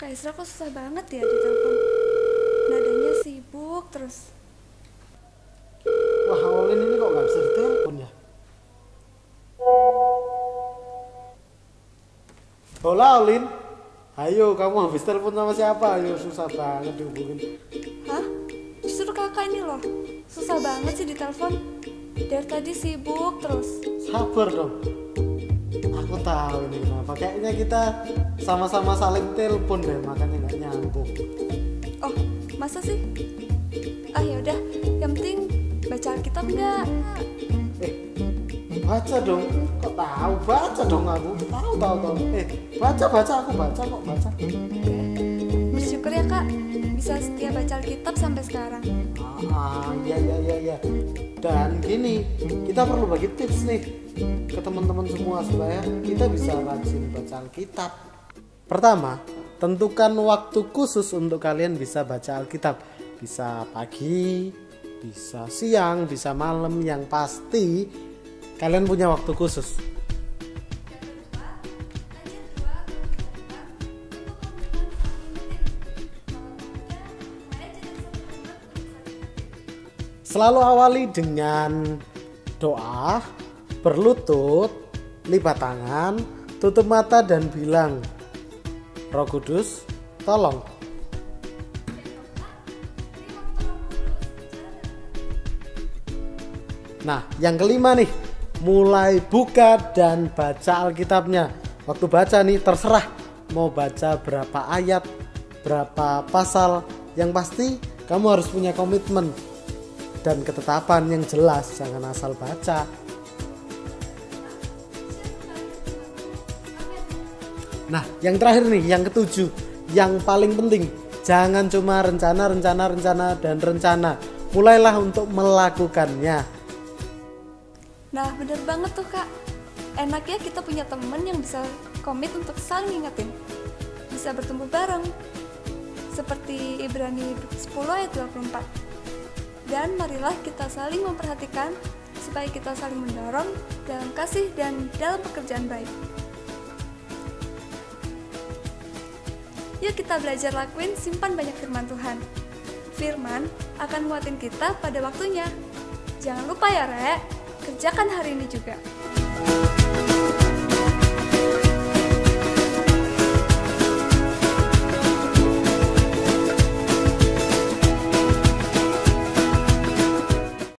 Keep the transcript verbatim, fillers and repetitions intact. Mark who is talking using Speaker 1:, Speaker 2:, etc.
Speaker 1: Kak Isra kok susah banget ya di telepon. Nadanya sibuk terus.
Speaker 2: Wah, Olin ini kok nggak bisa ditelepon ya? Hola Olin, ayo kamu habis telepon sama siapa? Ayo, susah banget dihubungin.
Speaker 1: Hah? Justru kakak ini loh. Susah banget sih di telepon. Dari tadi sibuk terus.
Speaker 2: Sabar dong. Aku tahu nih kenapa. Kayaknya kita sama-sama saling telepon deh, makanya nggak nyambung.
Speaker 1: Oh, masa sih? Ah ya udah, yang penting baca Alkitab nggak?
Speaker 2: Eh, baca dong. Kok tahu? Baca dong aku. Tahu tahu tahu. Eh, baca baca aku baca kok baca.
Speaker 1: Bersyukur ya kak, bisa setia baca Alkitab sampai sekarang.
Speaker 2: Ah, iya iya iya iya. Dan gini, kita perlu bagi tips nih ke teman-teman semua supaya kita bisa rajin baca Alkitab. Pertama, tentukan waktu khusus untuk kalian bisa baca Alkitab. Bisa pagi, bisa siang, bisa malam, yang pasti kalian punya waktu khusus. Selalu awali dengan doa, berlutut, lipat tangan, tutup mata dan bilang, Roh Kudus, tolong. Nah, yang kelima nih, mulai buka dan baca Alkitabnya. Waktu baca nih terserah mau baca berapa ayat, berapa pasal, yang pasti kamu harus punya komitmen dan ketetapan yang jelas, jangan asal baca. Nah, yang terakhir nih, yang ketujuh, yang paling penting, jangan cuma rencana, rencana, rencana, dan rencana. Mulailah untuk melakukannya.
Speaker 1: Nah bener banget tuh kak. Enaknya kita punya temen yang bisa komit untuk saling ngingetin, bisa bertumbuh bareng, seperti Ibrani sepuluh ayat dua puluh empat. Dan marilah kita saling memperhatikan supaya kita saling mendorong dalam kasih dan dalam pekerjaan baik. Yuk kita belajar lakuin simpan banyak firman Tuhan. Firman akan nguatin kita pada waktunya. Jangan lupa ya Rek, kerjakan hari ini juga.